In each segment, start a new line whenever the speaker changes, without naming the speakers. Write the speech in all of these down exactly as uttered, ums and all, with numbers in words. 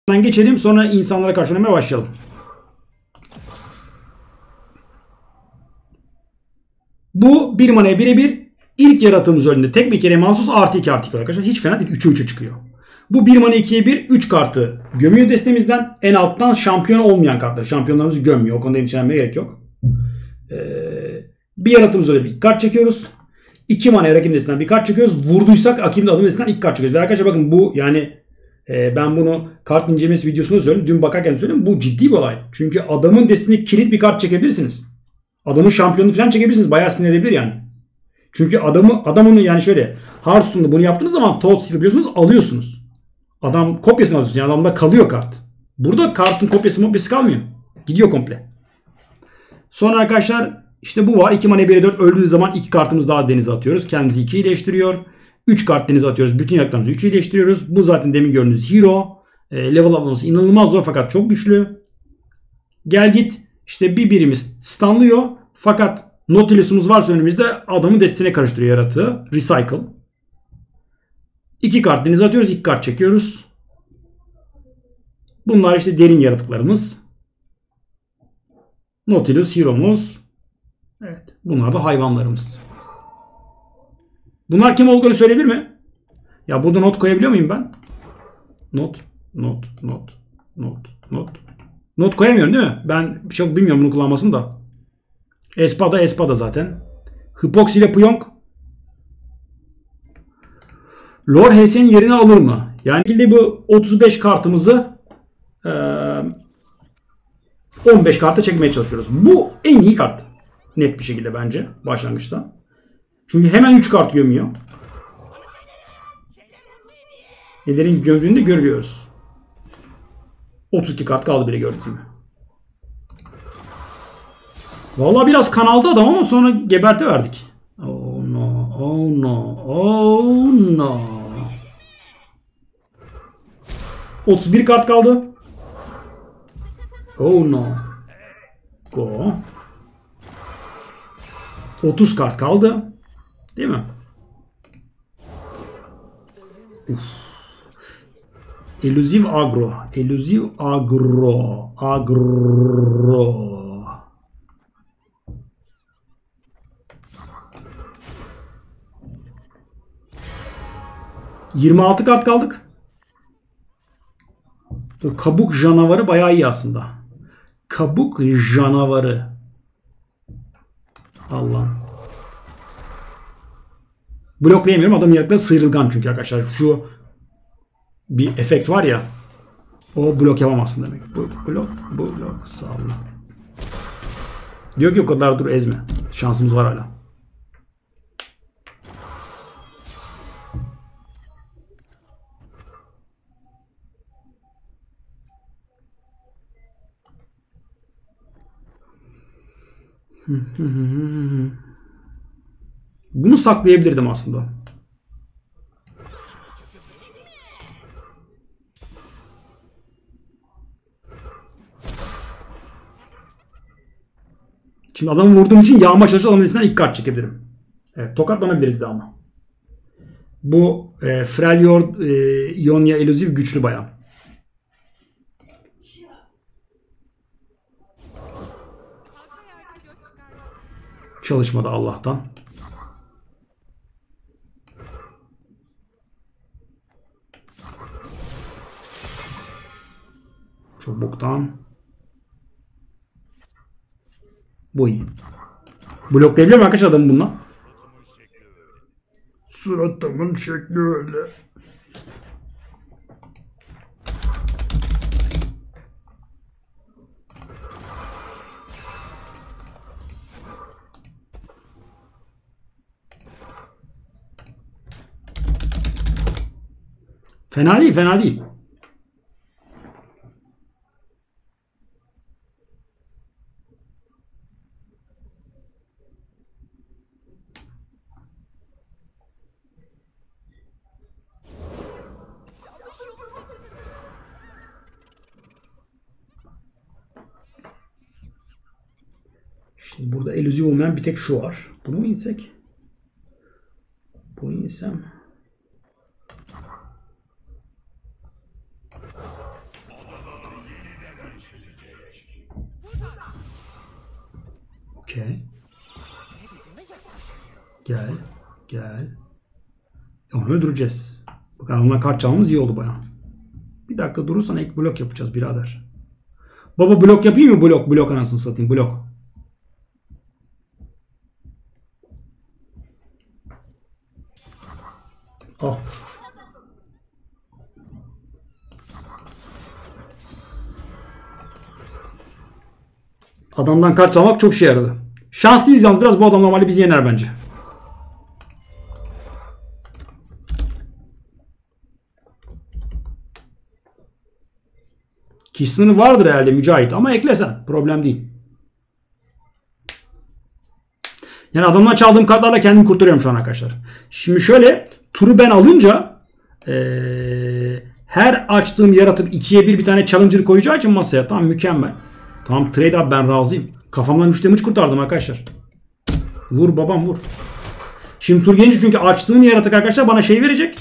geçelim, sonra insanlara karşı oynamaya başlayalım. Bu bir manaya birebir ilk yaratığımız önünde tek bir kere mahsus artı iki artı iki arkadaşlar. Hiç fena değil. üçe üçe çıkıyor. Bu bir mana ikiye bir üç kartı gömüyor destemizden. En alttan şampiyon olmayan kartları. Şampiyonlarımızı gömmüyor. O konuda endişelenmeye gerek yok. Ee, bir yaratığımız önünde bir ilk kart çekiyoruz. iki manaya rakibin destesinden bir kart çekiyoruz. Vurduysak rakibin adım destesinden ilk kart çekiyoruz. Ve arkadaşlar bakın bu yani e, ben bunu kart incelemesi videosunda söyledim. Dün bakarken söyledim. Bu ciddi bir olay. Çünkü adamın destesine kilit bir kart çekebilirsiniz. Adamın şampiyonunu falan çekebilirsiniz. Bayağı sinir edebilir yani. Çünkü adamı adam onu yani şöyle Hearthstone'da bunu yaptığınız zaman Thought Seal biliyorsunuz alıyorsunuz. Adam kopyasını alıyorsunuz. Yani adamda kalıyor kart. Burada kartın kopyası kopyası kalmıyor. Gidiyor komple. Sonra arkadaşlar işte bu var. iki mana bire dört öldüğü zaman iki kartımız daha denize atıyoruz. Kendimizi iki iyileştiriyor. üç kart denize atıyoruz. Bütün yaratıklarımızı üç iyileştiriyoruz. Bu zaten demin gördüğünüz hero. E, level atlaması inanılmaz zor fakat çok güçlü. Gel git. İşte bir birimiz stunlıyor. Fakat Nautilus'umuz varsa önümüzde adamı destesine karıştırıyor yaratığı. Recycle. iki kart denize atıyoruz. iki kart çekiyoruz. Bunlar işte derin yaratıklarımız. Nautilus hero'muz. Evet. Bunlar da hayvanlarımız. Bunlar kim olduğunu söyleyebilir mi? Ya burada not koyabiliyor muyum ben? Not. Not. Not. Not. Not. Not koyamıyorum değil mi? Ben çok bilmiyorum bunu kullanmasını da. Espada Espada zaten. Hypox ile Pyong. Lord H S'nin yerini alır mı? Yani bu otuz beş kartımızı on beş karta çekmeye çalışıyoruz. Bu en iyi kart. Net bir şekilde bence başlangıçta. Çünkü hemen üç kart gömüyor. Nelerin gömdüğünü de görüyoruz. otuz iki kart kaldı bile gördüğünüz gibi. Vallahi biraz kan aldı adam ama sonra geberti verdik. Oh no, oh no, oh no. otuz bir kart kaldı. Oh no. Go. otuz kart kaldı. Değil mi? Uf. Elusive agro. Elusive agro. Agro. yirmi altı kart kaldık. Bu kabuk canavarı bayağı iyi aslında. Kabuk canavarı. Allah. Bloklayamıyorum. Adamın yaratıkları sıyrılgan çünkü arkadaşlar. Şu bir efekt var ya. O blok yapamazsın demek. Bu blok, bu blok. Sağ olun. Diyor ki o kadar dur ezme. Şansımız var hala. Bunu saklayabilirdim aslında. Şimdi adamı vurduğum için yağma çalışı adamın ilk kart çekebilirim. Evet, tokatlanabiliriz de ama. Bu e, Freljord e, Ionia Elusive güçlü bayağı. Çalışmadı Allah'tan. Çok boktan. Bu iyi. Bloklayabiliyor mu arkadaşlar adamı bununla? Suratımın şekli öyle. Fena değil, fena değil. Şimdi burada elüziv olmayan bir tek şu var. Bunu mu insek? Bunu insem. Okey. Gel. Gel. Onu öldüreceğiz. Bakalım onunla kart çalmamız iyi oldu bayağı. Bir dakika durursan ek blok yapacağız birader. Baba blok yapayım mı? Blok. Blok anasını satayım. Blok. Al. Adamdan kart çalmak çok şey yaradı. Şanslıyız yalnız biraz, bu adam normalde bizi yener bence. Ki sınırı vardır herhalde Mücahit ama eklesen problem değil. Yani adamdan çaldığım kartlarla kendimi kurtarıyorum şu an arkadaşlar. Şimdi şöyle turu ben alınca ee, her açtığım yaratık ikiye bir bir tane challenger koyacağı için masaya. Tamam, mükemmel. Tamam trade abi, ben razıyım. Kafamdan üç damage kurtardım arkadaşlar. Vur babam vur. Şimdi tur gelince çünkü açtığım yaratık arkadaşlar bana şey verecek.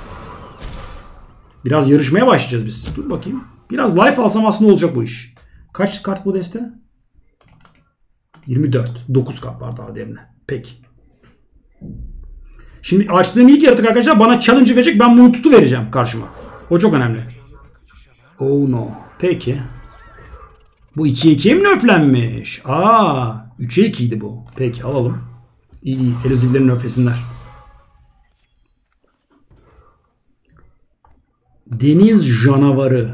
Biraz yarışmaya başlayacağız biz. Dur bakayım. Biraz life alsam aslında olacak bu iş. Kaç kart bu deste? yirmi dört. dokuz kart var daha derine. Peki. Şimdi açtığım ilk yaratık arkadaşlar bana challenge verecek. Ben bunu tutu vereceğim karşıma. O çok önemli. Oh no. Peki. Bu ikiye ikiye mi nöflenmiş? Aa, üçe ikiydi bu. Peki alalım. İyi iyi. Elozivlerin nöflesinler. Deniz canavarı.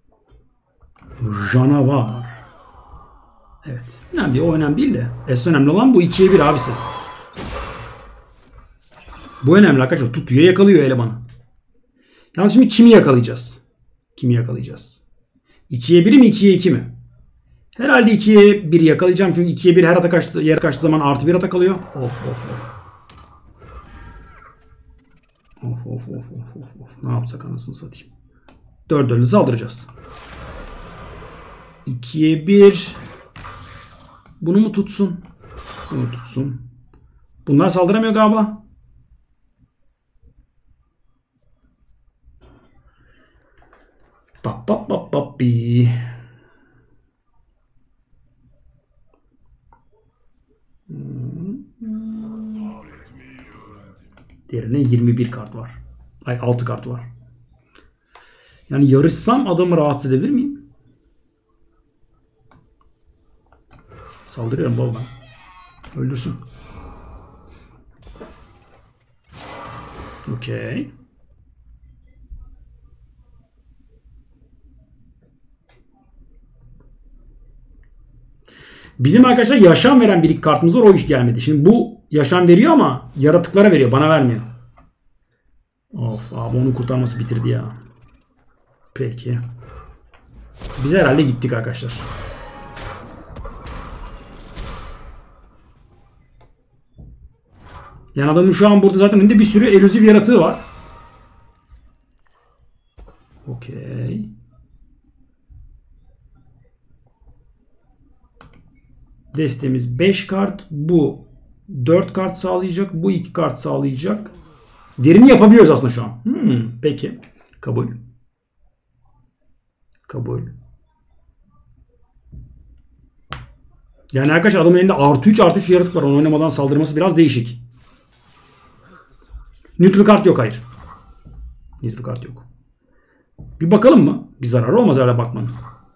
Canavar. Evet. Önemli, o önemli değil de. Esas önemli olan bu ikiye bir abisi. Bu önemli arkadaşlar. Tutuyor, yakalıyor elemanı. Yalnız şimdi kimi yakalayacağız? Kimi yakalayacağız? ikiye bir mi ikiye iki mi? Herhalde ikiye bir yakalayacağım. Çünkü ikiye bir her atak kaçtığı, yer kaçtığı zaman artı bir atak alıyor. Of of of. Of of of of of of. Ne yapsak anasını satayım. dört dörtlü saldıracağız. ikiye bir. Bunu mu tutsun? Bunu tutsun. Bunlar saldıramıyor galiba. Bap bap bap bap bi. Derine yirmi bir kart var. Ay altı kart var. Yani yarışsam adamı rahatsız edebilir miyim? Saldırıyorum baba ben. Öldürsün. Okey. Bizim arkadaşlar yaşam veren bir iki kartımız var. O iş gelmedi. Şimdi bu yaşam veriyor ama yaratıklara veriyor. Bana vermiyor. Of abi, onu kurtarması bitirdi ya. Peki. Biz herhalde gittik arkadaşlar. Yani adamın şu an burada zaten önünde bir sürü eluzif yaratığı var. Okey. Destemiz beş kart. Bu dört kart sağlayacak. Bu iki kart sağlayacak. Derini yapabiliyoruz aslında şu an. Hmm, peki. Kabul. Kabul. Yani arkadaşlar adamın elinde artı üç artı üç yaratık var. Onu oynamadan saldırması biraz değişik. Neutral kart yok, hayır. Neutral kart yok. Bir bakalım mı? Bir zararı olmaz öyle bakmanın.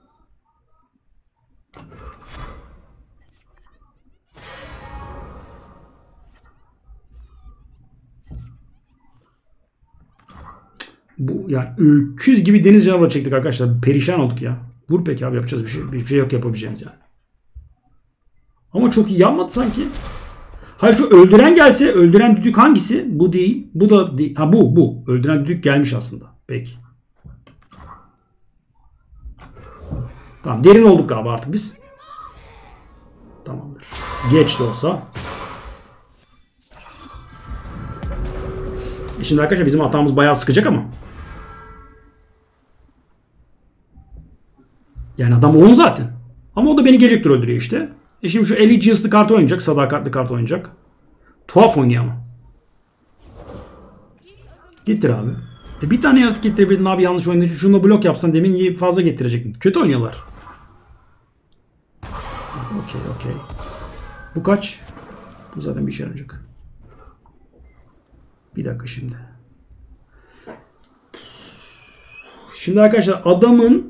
Bu yani öküz gibi deniz canavarı çektik arkadaşlar. Perişan olduk ya. Vur peki abi, yapacağız bir şey. Bir şey yok yapabileceğimiz yani. Ama çok iyi yapmadı sanki. Hayır, şu öldüren gelse, öldüren düdük hangisi? Bu değil. Bu da değil. Ha bu bu. Öldüren düdük gelmiş aslında. Peki. Tamam, derin olduk galiba artık biz. Tamamdır. Geç de olsa. Şimdi arkadaşlar bizim hatamız bayağı sıkacak ama. Yani adam on zaten. Ama o da beni gelecek tur öldürüyor işte. E şimdi şu Allegiance'lı kart oynayacak. Sadakatli kart oynayacak. Tuhaf oynuyor ama. Getir abi. E bir tane yaratık getirebildin abi, yanlış oynayınca. Şunu blok yapsan demin fazla getirecektin. Kötü oynuyorlar. Okey okey. Bu kaç? Bu zaten bir işe yarayacak. Bir dakika şimdi. Şimdi arkadaşlar adamın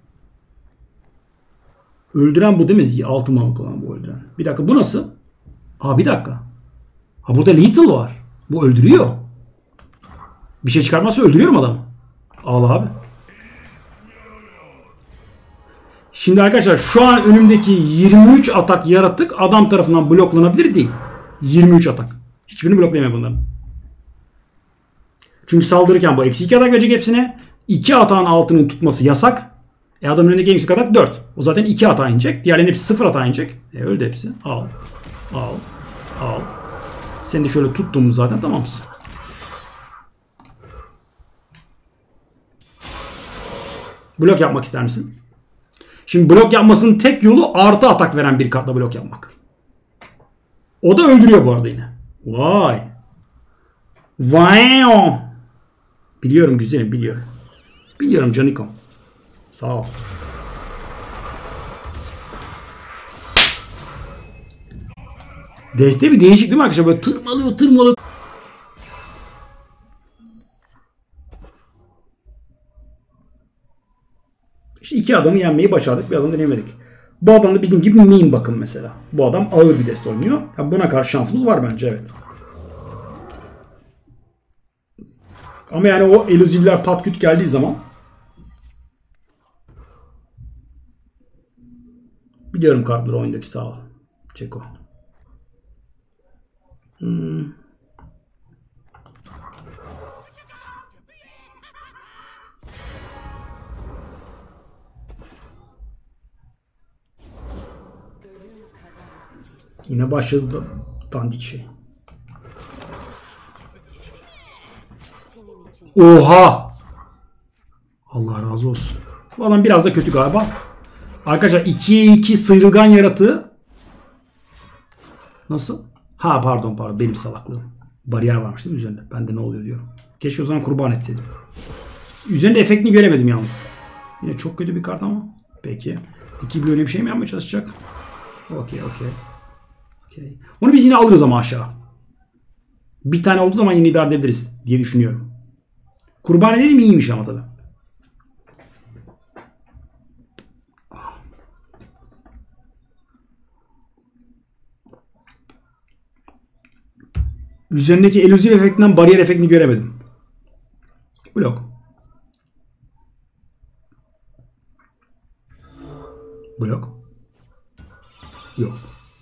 öldüren bu değil mi? Altı mamuk olan bu öldüren. Bir dakika bu nasıl? Aa bir dakika. Ha burada lethal var. Bu öldürüyor. Bir şey çıkarmazsa öldürüyorum adamı. Al abi. Şimdi arkadaşlar şu an önümdeki yirmi üç atak yaratık adam tarafından bloklanabilir değil. yirmi üç atak. Hiçbirini bloklayamıyor bunların. Çünkü saldırırken bu eksi iki atak verecek hepsine. iki atağın altının tutması yasak. E adamın önündeki en yüksek atak dört. O zaten iki atağa inecek. Diğerlerinin hepsi sıfır atağa inecek. E öldü hepsi. Al. Al. Al. Seni de şöyle tuttuğumuz zaten tamamsın. Blok yapmak ister misin? Şimdi blok yapmasının tek yolu artı atak veren bir kartla blok yapmak. O da öldürüyor bu arada yine. Vay. Vay. Biliyorum güzelim biliyorum. Biliyorum canikom. Sağ ol. Deste bir değişik değil mi arkadaşlar? Böyle tırmalıyor tırmalıyor. İşte iki adamı yenmeyi başardık. Bir adamı deneyemedik. Bu adam da bizim gibi meme bakın mesela. Bu adam ağır bir deste oynuyor. Ya buna karşı şansımız var bence evet. Ama yani o eluzivler pat küt geldiği zaman biliyorum kartları oyundaki sağ ol. Çeko. Hmm. Yine başladı da dandik şey. Oha! Allah razı olsun. Bu adam biraz da kötü galiba. Arkadaşlar ikiye iki sıyrılgan yaratığı. Nasıl? Ha pardon pardon benim salaklığım. Bariyer varmış değil mi üzerinde? Ben de ne oluyor diyorum. Keşke o zaman kurban etseydim. Üzerinde efektini göremedim yalnız. Yine çok kötü bir kart ama. Peki. iki böyle bir şey mi yapmaya çalışacak? Okey okey. Okay. Onu biz yine alırız ama aşağı. Bir tane olduğu zaman yine idare edebiliriz diye düşünüyorum. Kurban edelim iyiymiş ama tabii. Üzerindeki elüziv efektinden bariyer efektini göremedim. Blok. Blok. Yok.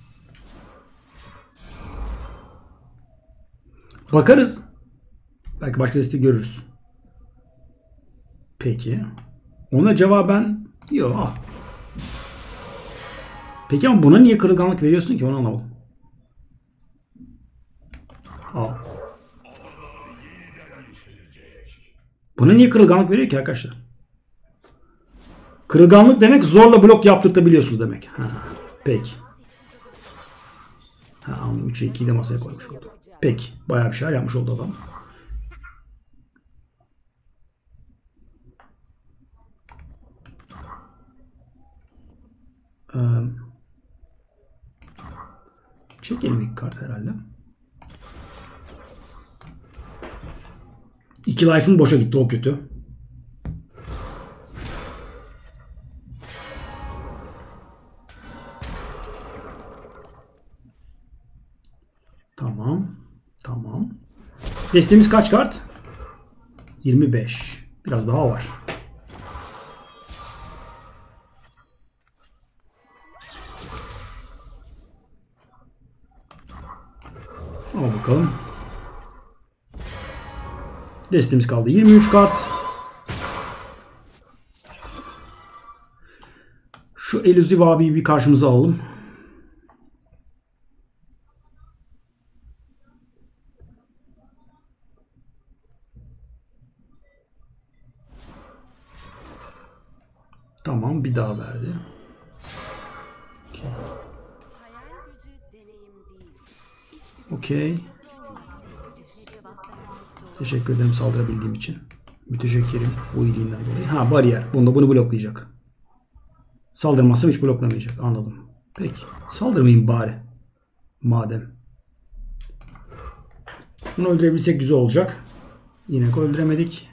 Bakarız. Belki başka destek görürüz. Peki. Ona cevaben yok. Ah. Peki ama buna niye kırılganlık veriyorsun ki? Onu anlamadım. Al. Buna niye kırılganlık veriyor ki arkadaşlar? Kırılganlık demek zorla blok yaptırtabiliyorsunuz demek. Ha, peki. Ha, üçe ikiyi de masaya koymuş oldu. Peki. Bayağı bir şeyler yapmış oldu adam. Ee, çekelim ilk kart herhalde. İki life'ın boşa gitti. O kötü. Tamam. Tamam. Destemiz kaç kart? yirmi beş. Biraz daha var. Ama bakalım. Destemiz kaldı yirmi üç kart. Şu Eluziv abiyi bir karşımıza alalım. Tamam, bir daha verdi. Okey. Teşekkür ederim saldırabildiğim için. Müteşekkirim bu iyiliğinden dolayı. Ha, bariyer. Bunda bunu bloklayacak. Saldırmazsam hiç bloklamayacak. Anladım. Peki. Saldırmayayım bari. Madem. Bunu öldürebilsek güzel olacak. Yine öldüremedik.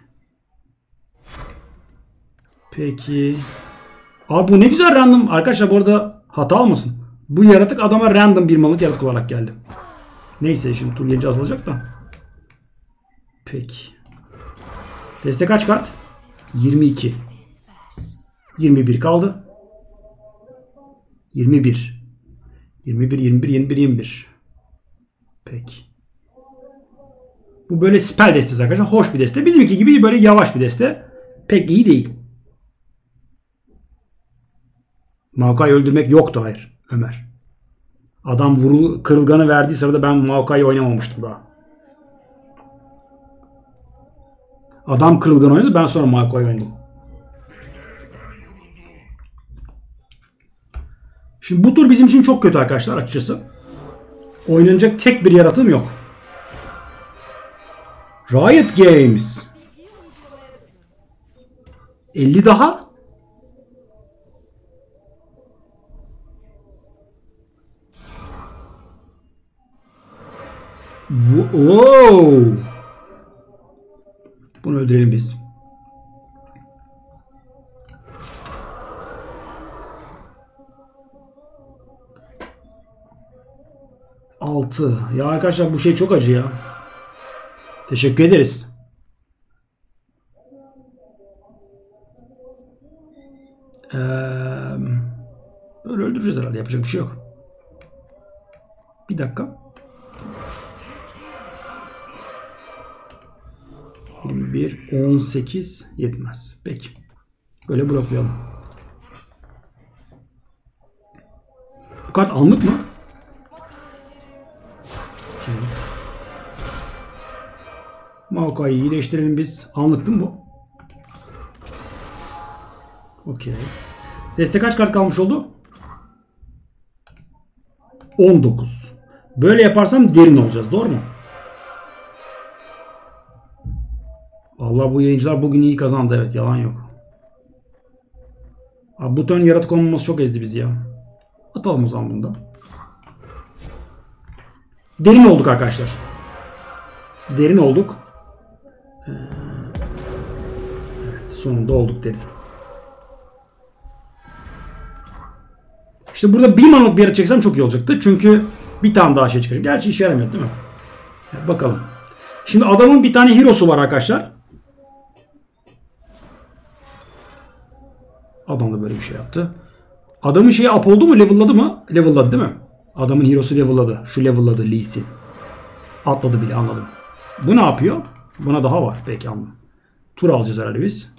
Peki. Abi bu ne güzel random. Arkadaşlar bu arada hata olmasın. Bu yaratık adama random bir malık yaratık olarak geldi. Neyse şimdi tur gelince azalacak da. Peki. Deste kaç kart? yirmi iki. yirmi bir kaldı. yirmi bir. yirmi bir, yirmi bir, yirmi bir, yirmi bir. Peki. Bu böyle spell destesi arkadaşlar. Hoş bir deste. Bizimki gibi böyle yavaş bir deste. Pek iyi değil. Maokai'yi öldürmek yoktu hayır Ömer. Adam vuru kırılganı verdiği sırada ben Maokai'yi oynamamıştım daha. Adam kırılgan oynadı, ben sonra Maokai'yi oynadım. Şimdi bu tur bizim için çok kötü arkadaşlar açıkçası. Oynanacak tek bir yaratığım yok. Riot Games. elli daha. Wow. Bunu öldürelim biz. altı. Ya arkadaşlar bu şey çok acı ya. Teşekkür ederiz. Ee, böyle öldüreceğiz herhalde. Yapacak bir şey yok. Bir dakika. yirmi bir, on sekiz yetmez. Peki. Böyle bırakıyorum. Bu kart anlık mı? Maokai'yi iyileştirelim biz. Anlık değil mi bu? Okey. Deste kaç kart kalmış oldu? on dokuz. Böyle yaparsam derin olacağız. Doğru mu? Vallahi bu yayıncılar bugün iyi kazandı. Evet, yalan yok. Abi bu turn yaratık olmaması çok ezdi bizi ya. Atalım o zaman bunu da. Derin olduk arkadaşlar. Derin olduk. Ee, evet, sonunda olduk derin. İşte burada bir manalık bir yere çeksem çok iyi olacaktı. Çünkü bir tane daha şey çıkacak. Gerçi işe yaramıyor değil mi? Yani bakalım. Şimdi adamın bir tane hero'su var arkadaşlar. Adam da böyle bir şey yaptı. Adamın şeyi up oldu mu? Level'ladı mı? Level'ladı değil mi? Adamın hero'su level'ladı. Şu level'ladı Lee Sin. Atladı bile, anladım. Bu ne yapıyor? Buna daha var. Peki, anladım. Tur alacağız herhalde biz.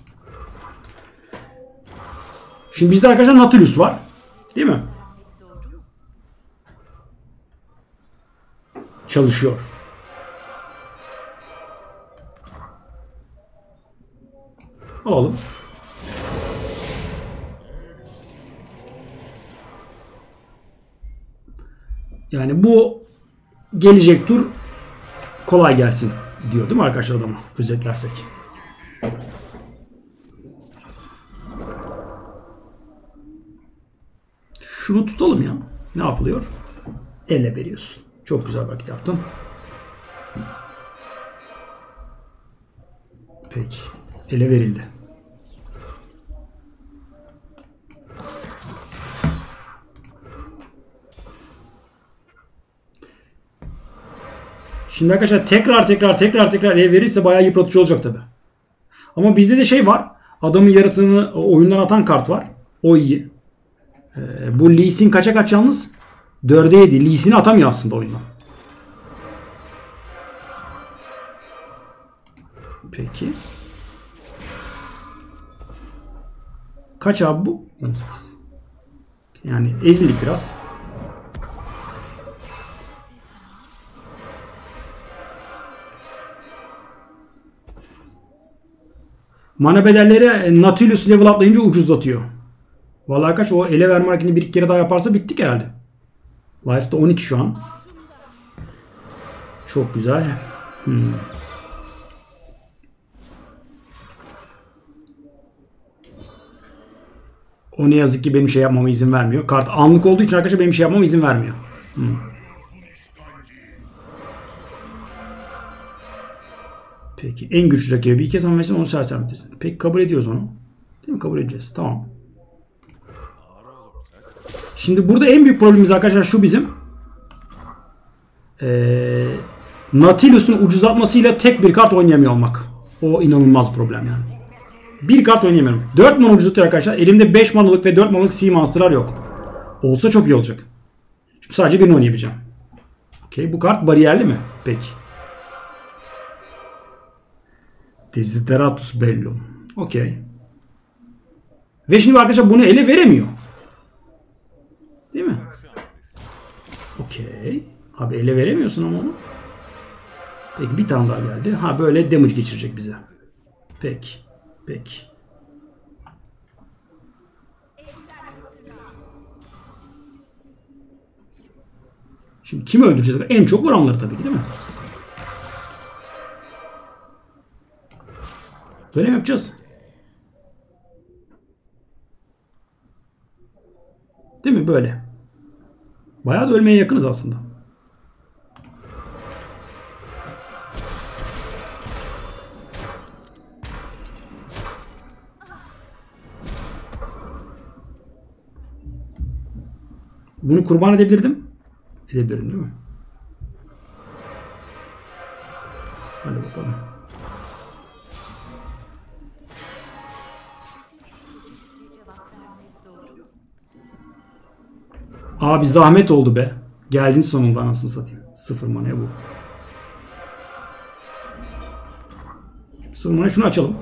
Şimdi bizde arkadaşlar Nautilus var. Değil mi? Çalışıyor. Alalım. Yani bu gelecek tur kolay gelsin diyor değil mi arkadaşlar adamı? Özetlersek. Şunu tutalım ya. Ne yapılıyor? Elle veriyorsun. Çok güzel vakit yaptın. Peki. Ele verildi. Şimdi arkadaşlar tekrar tekrar tekrar tekrar ele verirse bayağı yıpratıcı olacak tabi. Ama bizde de şey var. Adamın yaratığını oyundan atan kart var. O iyi. Ee, bu Lee Sin kaça kaç yalnız? dörde yedi. Lee Sin'i atamıyor aslında oyundan. Peki. Kaç abi bu? on sekiz. Yani ezilik biraz. Mana bedelleri Nautilus level atlayınca ucuzlatıyor. Vallahi kaç o ele verme hareketini bir iki kere daha yaparsa bittik herhalde. Life'da on iki şu an. Çok güzel. Hmm. O ne yazık ki benim şey yapmama izin vermiyor. Kart anlık olduğu için arkadaşlar benim şey yapmama izin vermiyor. Hmm. Peki en güçlü rakibi bir kez hamlesin onu sersemletirsin. Peki kabul ediyoruz onu. Değil mi? Kabul edeceğiz. Tamam. Şimdi burada en büyük problemimiz arkadaşlar şu bizim. Ee, Nautilus'un ucuzlatmasıyla tek bir kart oynayamıyor olmak. O inanılmaz problem yani. Bir kart oynayamıyorum. dört mana ucuzlatıyor arkadaşlar. Elimde beş manalık ve dört manalık Sea Monster'lar yok. Olsa çok iyi olacak. Şimdi sadece birini oynayabileceğim. Okey. Bu kart bariyerli mi? Peki. Desideratus Bellum. Okey. Ve şimdi arkadaşlar bunu ele veremiyor. Değil mi? Okey. Abi ele veremiyorsun ama onu. Peki bir tane daha geldi. Ha böyle damage geçirecek bize. Peki. Peki. Şimdi kimi öldüreceğiz? En çok vuranları tabii ki değil mi? Böyle mi yapacağız? Değil mi? Böyle. Bayağı da ölmeye yakınız aslında. Bunu kurban edebilirdim. Edebilirim değil mi? Hadi bakalım. Abi zahmet oldu be. Geldin sonunda anasını satayım. Sıfır manaya bu. Sıfır manaya şunu açalım.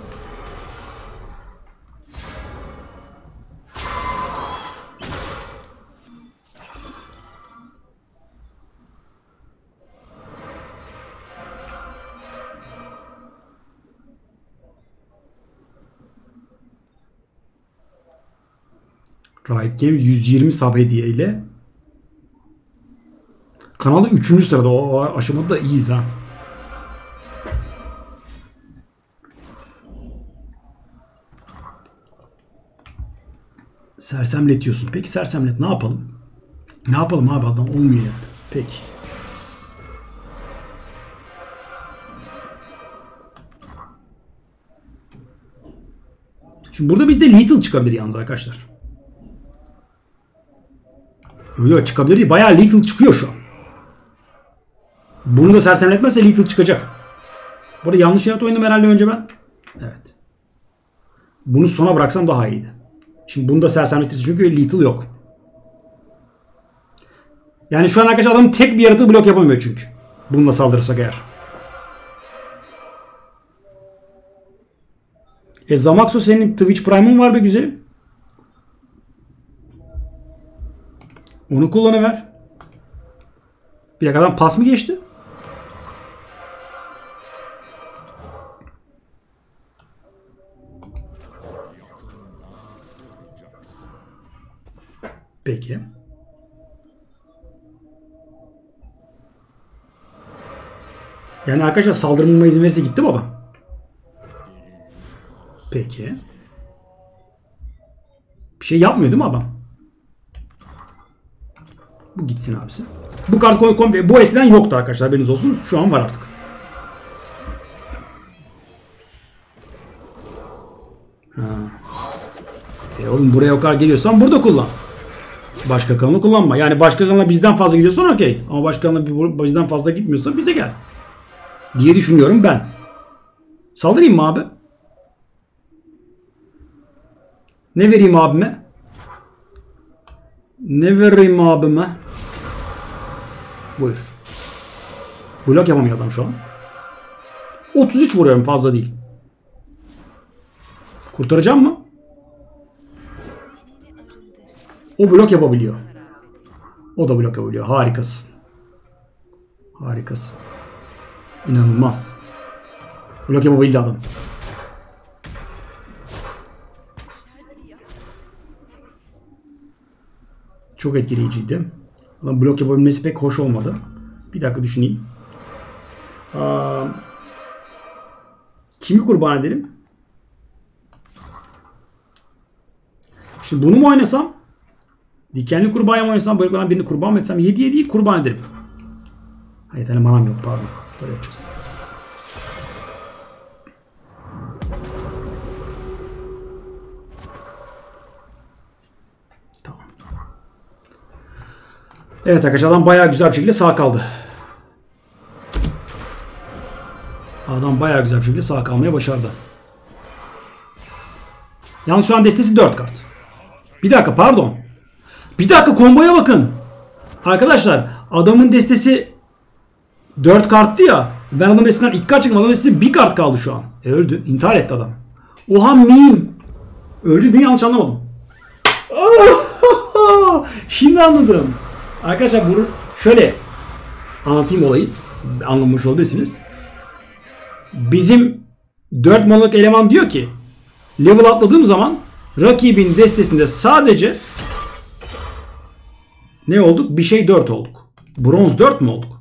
Riot Games yüz yirmi sub hediye ile kanalda üçüncü sırada. O aşamada da iyiyiz ha. Sersemletiyorsun. Peki sersemlet ne yapalım? Ne yapalım abi adam olmuyor yani. Peki. Şimdi burada bizde lethal çıkabilir yalnız arkadaşlar. Yok yok çıkabilir değil. Bayağı lethal çıkıyor şu an. Bunu da sersemletmezse lethal çıkacak. Burada yanlış yarat oynadım herhalde önce ben. Evet. Bunu sona bıraksam daha iyiydi. Şimdi bunu da sersemletirsin çünkü lethal yok. Yani şu an arkadaşlar adamın tek bir yaratığı blok yapamıyor çünkü. Bununla saldırırsak eğer. E Zamaxo senin Twitch Prime'ın var be güzelim. Onu kullanıver. Bir dakika adam pas mı geçti? Peki. Yani arkadaşlar saldırmama izin verirse gitti mi adam? Peki. Bir şey yapmıyor değil mi adam? Bu gitsin abisi. Bu kart komple. Bu eskiden yoktu arkadaşlar. Haberiniz olsun. Şu an var artık. Ha. E oğlum buraya o kadar geliyorsan burada kullan. Başka kanalını kullanma. Yani başka kanala bizden fazla gidiyorsan okey. Ama başka kanala bizden fazla gitmiyorsa bize gel. Diye düşünüyorum ben. Saldırayım mı abi? Ne vereyim abime? Ne vereyim abime? Buyur. Blok yapamıyor adam şu an. otuz üç vuruyorum fazla değil. Kurtaracağım mı? O blok yapabiliyor. O da blok yapabiliyor. Harikasın. Harikasın. İnanılmaz. Blok yapabildi adam. Çok etkileyiciydi. Ama blok yapabilmesi pek hoş olmadı. Bir dakika düşüneyim. Aa, kimi kurban edelim? Şimdi bunu mu oynasam? Dikenli kurbağaya mı oynasam? Böylelikle birini kurban mı etsem? yedi yediyi kurban ederim. Hayır tane manam yok pardon. Böyle yapacağız. Evet arkadaşlar adam bayağı güzel bir şekilde sağ kaldı. Adam bayağı güzel bir şekilde sağ kalmaya başardı. Yalnız şu an destesi dört kart. Bir dakika pardon. Bir dakika komboya bakın. Arkadaşlar adamın destesi dört karttı ya. Ben adamın destesinden iki kart çektim. Adamın destesi bir kart kaldı şu an. E öldü. İntihar etti adam. Oha meme. Öldü diye yanlış anlamadım. Şimdi anladım. Arkadaşlar bunu şöyle anlatayım olayı. Anlamış olabilirsiniz. Bizim dört manalık eleman diyor ki level atladığım zaman rakibin destesinde sadece ne olduk? Bir şey dört olduk. Bronz dört mü olduk?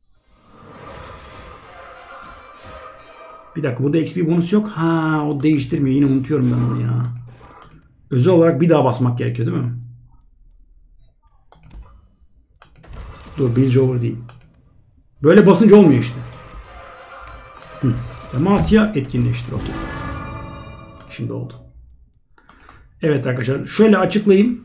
Bir dakika burada X P bonus yok. Ha o değiştirmiyor. Yine unutuyorum ben onu ya. Özel olarak bir daha basmak gerekiyor değil mi? Dur Bilge over değil. Böyle basınca olmuyor işte. Hı. Demacia etkinleştir. Okay. Şimdi oldu. Evet arkadaşlar şöyle açıklayayım.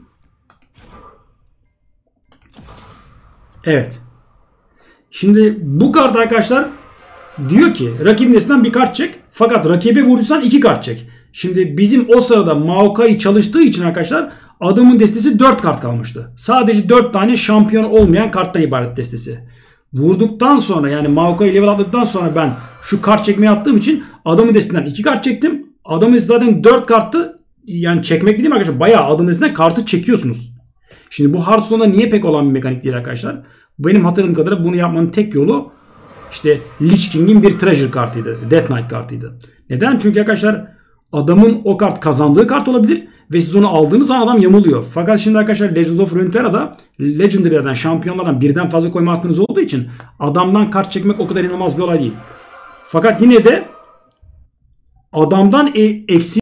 Evet. Şimdi bu kart arkadaşlar diyor ki rakibin destesinden bir kart çek. Fakat rakibe vurduysan iki kart çek. Şimdi bizim o sırada Maokai çalıştığı için arkadaşlar adamın destesi dört kart kalmıştı. Sadece dört tane şampiyon olmayan karttan ibaret destesi. Vurduktan sonra yani Maokai level atladıktan sonra ben şu kart çekmeye attığım için adamın destesinden iki kart çektim. Adamın zaten dört karttı. Yani çekmek değil mi arkadaşlar? Bayağı adamın destesinden kartı çekiyorsunuz. Şimdi bu Hearthstone'da niye pek olan bir mekanik değil arkadaşlar? Benim hatırladığım kadarıyla bunu yapmanın tek yolu işte Lich King'in bir treasure kartıydı. Death Knight kartıydı. Neden? Çünkü arkadaşlar adamın o kart kazandığı kart olabilir ve siz onu aldığınız zaman adam yamuluyor. Fakat şimdi arkadaşlar Legends of Runeterra'da Legendary'lerden, şampiyonlardan birden fazla koyma hakkınız olduğu için adamdan kart çekmek o kadar inanılmaz bir olay değil. Fakat yine de adamdan e eksi